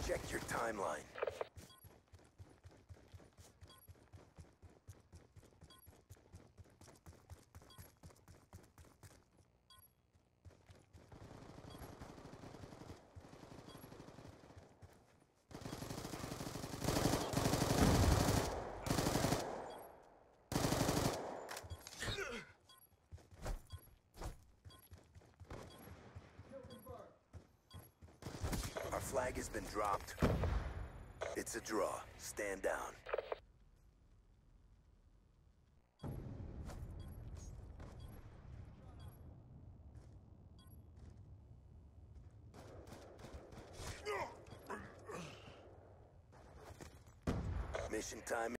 Check your timeline. Our flag has been dropped. It's a draw. Stand down. Mission time.